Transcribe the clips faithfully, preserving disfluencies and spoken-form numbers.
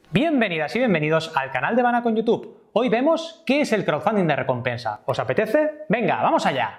Bienvenidas y bienvenidos al canal de Banaco en YouTube. Hoy vemos qué es el crowdfunding de recompensa. ¿Os apetece? Venga, vamos allá.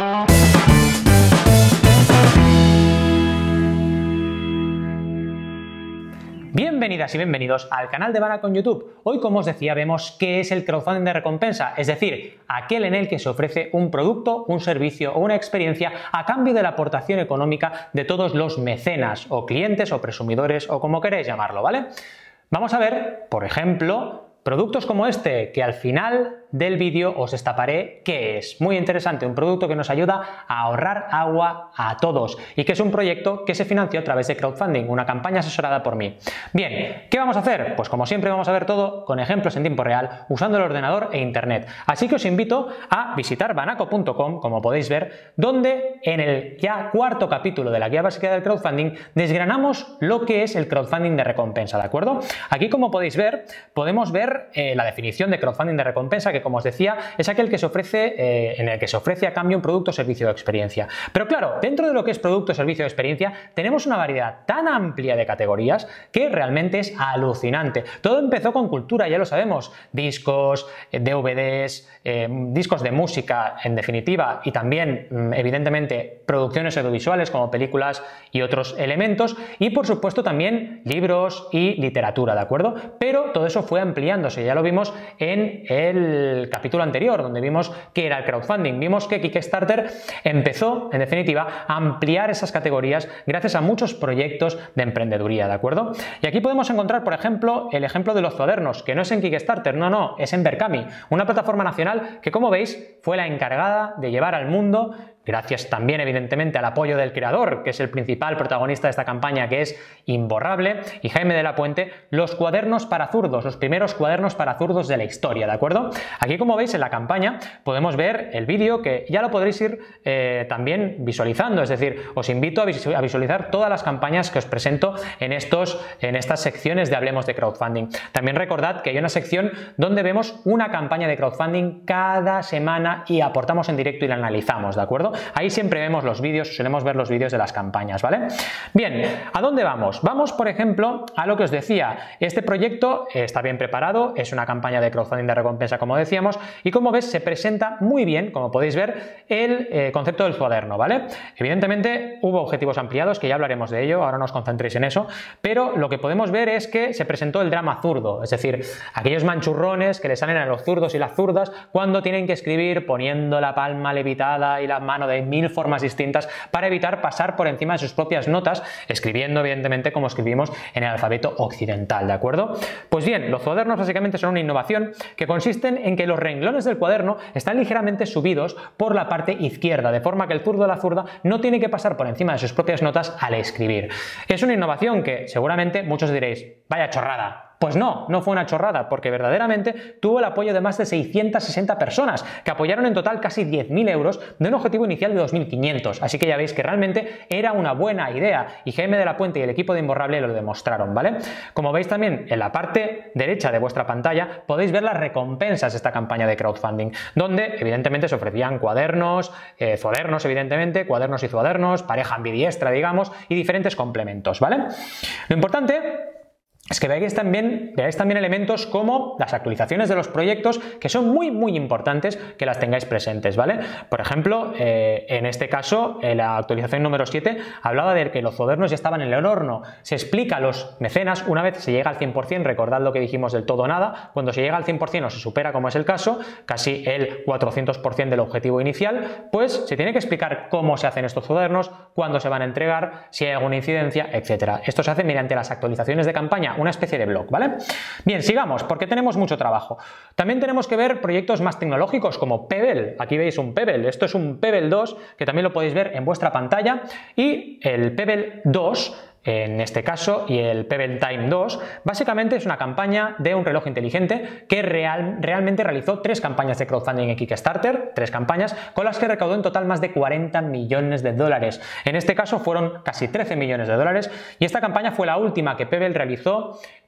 Bienvenidas y bienvenidos al canal de Banaco en YouTube. Hoy, como os decía, vemos qué es el crowdfunding de recompensa, es decir, aquel en el que se ofrece un producto, un servicio o una experiencia a cambio de la aportación económica de todos los mecenas o clientes o presumidores o como queréis llamarlo, ¿vale? Vamos a ver, por ejemplo, productos como este, que al final del vídeo os destaparé qué es. Muy interesante, un producto que nos ayuda a ahorrar agua a todos y que es un proyecto que se financió a través de crowdfunding, una campaña asesorada por mí. Bien, ¿qué vamos a hacer? Pues como siempre vamos a ver todo con ejemplos en tiempo real, usando el ordenador e internet. Así que os invito a visitar banaco punto com, como podéis ver, donde en el ya cuarto capítulo de la guía básica del crowdfunding desgranamos lo que es el crowdfunding de recompensa, ¿de acuerdo? Aquí, como podéis ver, podemos ver eh, la definición de crowdfunding de recompensa, que como os decía, es aquel que se ofrece, eh, en el que se ofrece a cambio un producto, servicio o experiencia. Pero claro, dentro de lo que es producto, servicio o experiencia, tenemos una variedad tan amplia de categorías que realmente es alucinante. Todo empezó con cultura, ya lo sabemos, discos, D V Ds, eh, discos de música, en definitiva, y también, evidentemente, producciones audiovisuales como películas y otros elementos, y por supuesto también libros y literatura, ¿de acuerdo? Pero todo eso fue ampliándose, ya lo vimos en el capítulo anterior, donde vimos que era el crowdfunding. Vimos que Kickstarter empezó, en definitiva, a ampliar esas categorías gracias a muchos proyectos de emprendeduría, ¿de acuerdo? Y aquí podemos encontrar, por ejemplo, el ejemplo de los cuadernos, que no es en Kickstarter, no, no, es en Berkami, una plataforma nacional que, como veis, fue la encargada de llevar al mundo, gracias también evidentemente al apoyo del creador, que es el principal protagonista de esta campaña, que es Imborrable, y Jaime de la Puente, los cuadernos para zurdos, los primeros cuadernos para zurdos de la historia, ¿de acuerdo? Aquí, como veis en la campaña, podemos ver el vídeo, que ya lo podréis ir eh, también visualizando, es decir, os invito a visualizar todas las campañas que os presento en, estos, en estas secciones de Hablemos de Crowdfunding. También recordad que hay una sección donde vemos una campaña de crowdfunding cada semana y aportamos en directo y la analizamos, ¿de acuerdo? Ahí siempre vemos los vídeos, solemos ver los vídeos de las campañas, ¿vale? Bien, ¿a dónde vamos? Vamos, por ejemplo, a lo que os decía. Este proyecto está bien preparado, es una campaña de crowdfunding de recompensa, como decíamos, y como ves, se presenta muy bien, como podéis ver, el eh, concepto del cuaderno, ¿vale? Evidentemente, hubo objetivos ampliados, que ya hablaremos de ello, ahora no os concentréis en eso, pero lo que podemos ver es que se presentó el drama zurdo, es decir, aquellos manchurrones que le salen a los zurdos y las zurdas cuando tienen que escribir poniendo la palma levitada y la mano de mil formas distintas para evitar pasar por encima de sus propias notas, escribiendo evidentemente como escribimos en el alfabeto occidental, ¿de acuerdo? Pues bien, los cuadernos básicamente son una innovación que consisten en que los renglones del cuaderno están ligeramente subidos por la parte izquierda, de forma que el zurdo o la zurda no tiene que pasar por encima de sus propias notas al escribir. Es una innovación que seguramente muchos diréis, vaya chorrada. Pues no, no fue una chorrada, porque verdaderamente tuvo el apoyo de más de seiscientas sesenta personas, que apoyaron en total casi diez mil euros de un objetivo inicial de dos mil quinientos. Así que ya veis que realmente era una buena idea, y Jaime de la Puente y el equipo de Imborrable lo demostraron, ¿vale? Como veis también en la parte derecha de vuestra pantalla podéis ver las recompensas de esta campaña de crowdfunding, donde evidentemente se ofrecían cuadernos, eh, cuadernos evidentemente, cuadernos y cuadernos, pareja ambidiestra, digamos, y diferentes complementos, ¿vale? Lo importante es que veáis también, veáis también elementos como las actualizaciones de los proyectos, que son muy muy importantes que las tengáis presentes, ¿vale? Por ejemplo, eh, en este caso, en la actualización número siete hablaba de que los cuadernos ya estaban en el horno. Se explica a los mecenas, una vez se llega al cien por cien, recordad lo que dijimos del todo o nada, cuando se llega al cien por cien o se supera, como es el caso, casi el cuatrocientos por cien del objetivo inicial, pues se tiene que explicar cómo se hacen estos cuadernos, cuándo se van a entregar, si hay alguna incidencia, etcétera. Esto se hace mediante las actualizaciones de campaña, una especie de blog, ¿vale? Bien, sigamos, porque tenemos mucho trabajo. También tenemos que ver proyectos más tecnológicos como Pebble. Aquí veis un Pebble, esto es un Pebble dos, que también lo podéis ver en vuestra pantalla, y el Pebble dos, en este caso, y el Pebble Time dos, básicamente es una campaña de un reloj inteligente que real, realmente realizó tres campañas de crowdfunding en Kickstarter, tres campañas, con las que recaudó en total más de cuarenta millones de dólares. En este caso fueron casi trece millones de dólares, y esta campaña fue la última que Pebble realizó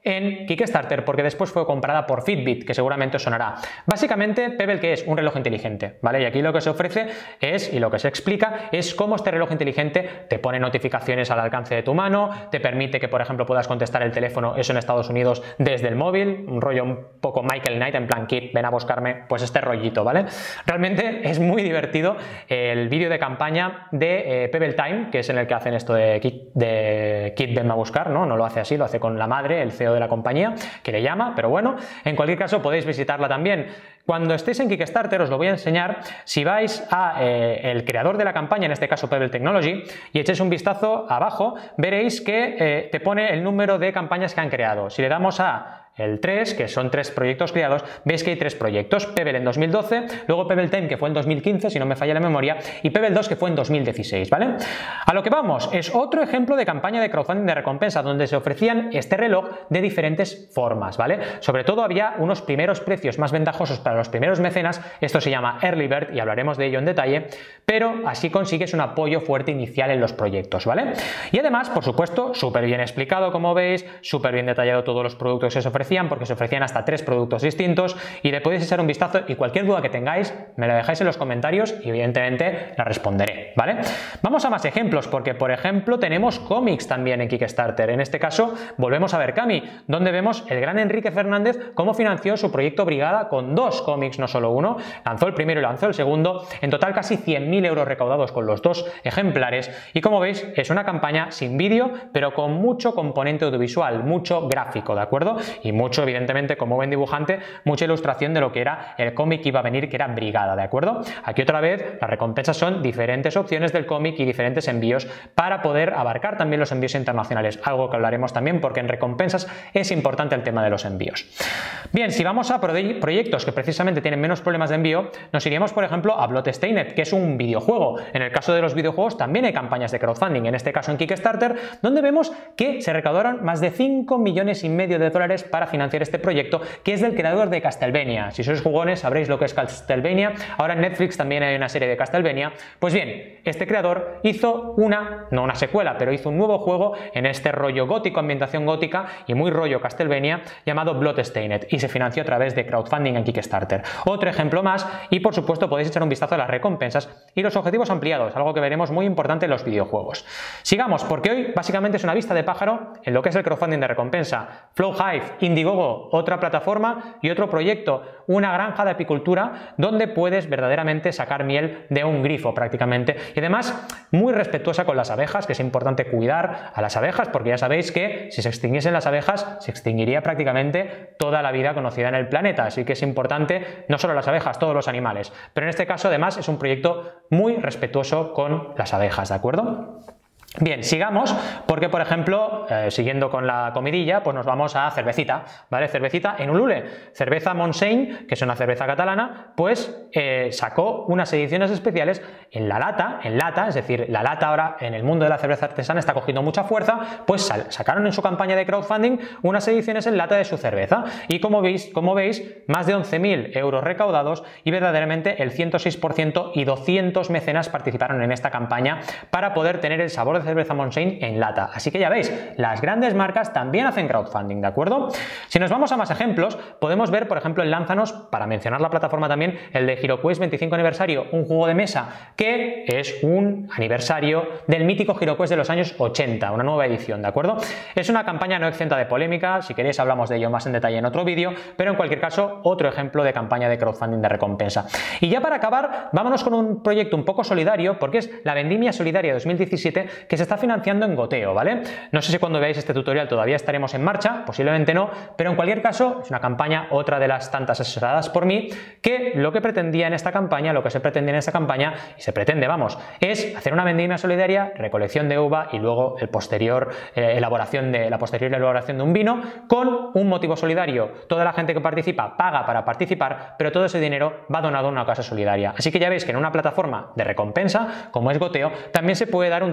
en Kickstarter porque después fue comprada por Fitbit, que seguramente os sonará. Básicamente, Pebble, ¿qué es? Un reloj inteligente, ¿vale? Y aquí lo que se ofrece es, y lo que se explica, es cómo este reloj inteligente te pone notificaciones al alcance de tu mano, te permite que, por ejemplo, puedas contestar el teléfono, eso en Estados Unidos, desde el móvil, un rollo un poco Michael Knight, en plan, Kit, ven a buscarme, pues este rollito, ¿vale? Realmente es muy divertido el vídeo de campaña de eh, Pebble Time, que es en el que hacen esto de Kit, de Kit ven a buscar, ¿no? No lo hace así, lo hace con la madre, el C E O de la compañía, que le llama, pero bueno, en cualquier caso podéis visitarla también. Cuando estéis en Kickstarter os lo voy a enseñar. Si vais a eh, el creador de la campaña, en este caso Pebble Technology, y echéis un vistazo abajo, veréis que eh, te pone el número de campañas que han creado. Si le damos a el tres, que son tres proyectos creados, veis que hay tres proyectos: Pebble en dos mil doce, luego Pebble Time, que fue en dos mil quince, si no me falla la memoria, y Pebble dos, que fue en dos mil dieciséis, ¿vale? A lo que vamos, es otro ejemplo de campaña de crowdfunding de recompensa, donde se ofrecían este reloj de diferentes formas, ¿vale? Sobre todo había unos primeros precios más ventajosos para los primeros mecenas, esto se llama Early Bird y hablaremos de ello en detalle, pero así consigues un apoyo fuerte inicial en los proyectos, ¿vale? Y además, por supuesto, súper bien explicado, como veis, súper bien detallado todos los productos que se ofrecen, porque se ofrecían hasta tres productos distintos, y le podéis echar un vistazo, y cualquier duda que tengáis me la dejáis en los comentarios y evidentemente la responderé, ¿vale? Vamos a más ejemplos, porque por ejemplo tenemos cómics también en Kickstarter. En este caso volvemos a ver Berkami, donde vemos el gran Enrique Fernández cómo financió su proyecto Brigada con dos cómics, no solo uno. Lanzó el primero y lanzó el segundo, en total casi cien mil euros recaudados con los dos ejemplares, y como veis es una campaña sin vídeo pero con mucho componente audiovisual, mucho gráfico, ¿de acuerdo? Y mucho, evidentemente, como buen dibujante, mucha ilustración de lo que era el cómic que iba a venir, que era Brigada, ¿de acuerdo? Aquí otra vez las recompensas son diferentes opciones del cómic y diferentes envíos para poder abarcar también los envíos internacionales, algo que hablaremos también porque en recompensas es importante el tema de los envíos. Bien, si vamos a proyectos que precisamente tienen menos problemas de envío, nos iríamos por ejemplo a Bloodstained, que es un videojuego. En el caso de los videojuegos también hay campañas de crowdfunding, en este caso en Kickstarter, donde vemos que se recaudaron más de cinco millones y medio de dólares para financiar este proyecto, que es del creador de Castlevania. Si sois jugones sabréis lo que es Castlevania. Ahora en Netflix también hay una serie de Castlevania. Pues bien, este creador hizo una, no una secuela, pero hizo un nuevo juego en este rollo gótico, ambientación gótica y muy rollo Castlevania, llamado Bloodstained, y se financió a través de crowdfunding en Kickstarter. Otro ejemplo más, y por supuesto podéis echar un vistazo a las recompensas y los objetivos ampliados, algo que veremos muy importante en los videojuegos. Sigamos, porque hoy básicamente es una vista de pájaro en lo que es el crowdfunding de recompensa. Flow Hive, Indiegogo, otra plataforma y otro proyecto, una granja de apicultura donde puedes verdaderamente sacar miel de un grifo prácticamente, y además muy respetuosa con las abejas, que es importante cuidar a las abejas, porque ya sabéis que si se extinguiesen las abejas se extinguiría prácticamente toda la vida conocida en el planeta, así que es importante no solo las abejas, todos los animales, pero en este caso además es un proyecto muy respetuoso con las abejas, ¿de acuerdo? Bien, sigamos, porque por ejemplo, eh, siguiendo con la comidilla, pues nos vamos a cervecita, ¿vale? Cervecita en Ulule. Cerveza Montseny, que es una cerveza catalana, pues eh, sacó unas ediciones especiales en la lata, en lata, es decir, la lata ahora en el mundo de la cerveza artesana está cogiendo mucha fuerza, pues sal, sacaron en su campaña de crowdfunding unas ediciones en lata de su cerveza, y como veis, como veis más de once mil euros recaudados, y verdaderamente el ciento seis por ciento y doscientos mecenas participaron en esta campaña para poder tener el sabor de cerveza Montseny en lata. Así que ya veis, las grandes marcas también hacen crowdfunding, ¿de acuerdo? Si nos vamos a más ejemplos, podemos ver, por ejemplo, en Lánzanos, para mencionar la plataforma también, el de HeroQuest veinticinco aniversario, un juego de mesa que es un aniversario del mítico HeroQuest de los años ochenta, una nueva edición, ¿de acuerdo? Es una campaña no exenta de polémica, si queréis hablamos de ello más en detalle en otro vídeo, pero en cualquier caso, otro ejemplo de campaña de crowdfunding de recompensa. Y ya para acabar, vámonos con un proyecto un poco solidario, porque es la Vendimia Solidaria dos mil diecisiete, que se está financiando en goteo, ¿vale? No sé si cuando veáis este tutorial todavía estaremos en marcha, posiblemente no, pero en cualquier caso es una campaña, otra de las tantas asesoradas por mí, que lo que pretendía en esta campaña, lo que se pretendía en esta campaña, y se pretende, vamos, es hacer una vendimia solidaria, recolección de uva y luego el posterior eh, elaboración de la posterior elaboración de un vino con un motivo solidario. Toda la gente que participa paga para participar, pero todo ese dinero va donado a una causa solidaria. Así que ya veis que en una plataforma de recompensa, como es Goteo, también se puede dar un toque solidario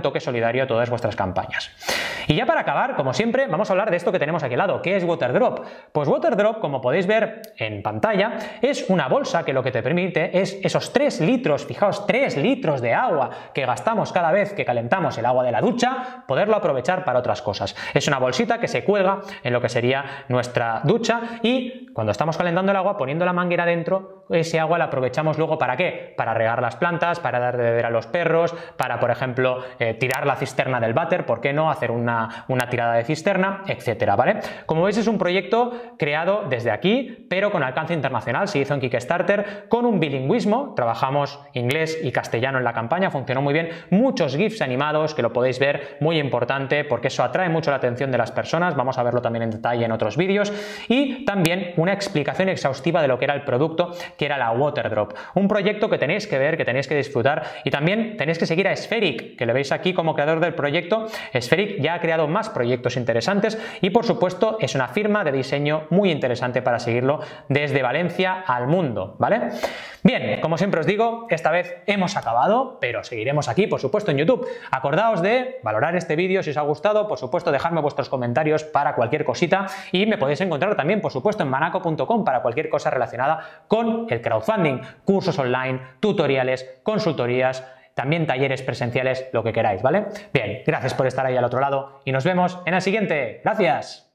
secundario todas vuestras campañas. Y ya para acabar, como siempre, vamos a hablar de esto que tenemos aquí al lado, que es Waterdrop. Pues Waterdrop, como podéis ver en pantalla, es una bolsa que lo que te permite es esos tres litros, fijaos, tres litros de agua que gastamos cada vez que calentamos el agua de la ducha, poderlo aprovechar para otras cosas. Es una bolsita que se cuelga en lo que sería nuestra ducha y cuando estamos calentando el agua, poniendo la manguera dentro, ese agua la aprovechamos luego ¿para qué? Para regar las plantas, para dar de beber a los perros, para, por ejemplo, eh, tirar la cisterna del váter, ¿por qué no? Hacer una, una tirada de cisterna, etcétera, ¿vale? Como veis, es un proyecto creado desde aquí, pero con alcance internacional. Se hizo en Kickstarter con un bilingüismo. Trabajamos inglés y castellano en la campaña, funcionó muy bien. Muchos GIFs animados, que lo podéis ver, muy importante, porque eso atrae mucho la atención de las personas. Vamos a verlo también en detalle en otros vídeos. Y también una explicación exhaustiva de lo que era el producto, que era la Waterdrop. Un proyecto que tenéis que ver, que tenéis que disfrutar, y también tenéis que seguir a Spheric, que le veis aquí como creador del proyecto. Spheric ya ha creado más proyectos interesantes y, por supuesto, es una firma de diseño muy interesante para seguirlo desde Valencia al mundo, ¿vale? Bien, como siempre os digo, esta vez hemos acabado, pero seguiremos aquí, por supuesto, en YouTube. Acordaos de valorar este vídeo si os ha gustado, por supuesto, dejadme vuestros comentarios para cualquier cosita y me podéis encontrar también, por supuesto, en banaco punto com para cualquier cosa relacionada con el crowdfunding, cursos online, tutoriales, consultorías, también talleres presenciales, lo que queráis, ¿vale? Bien, gracias por estar ahí al otro lado y nos vemos en el siguiente. ¡Gracias!